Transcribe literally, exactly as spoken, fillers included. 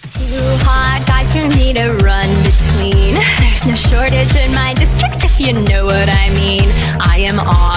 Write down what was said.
Two hot guys for me to run between. There's no shortage in my district if you know what I mean. I am on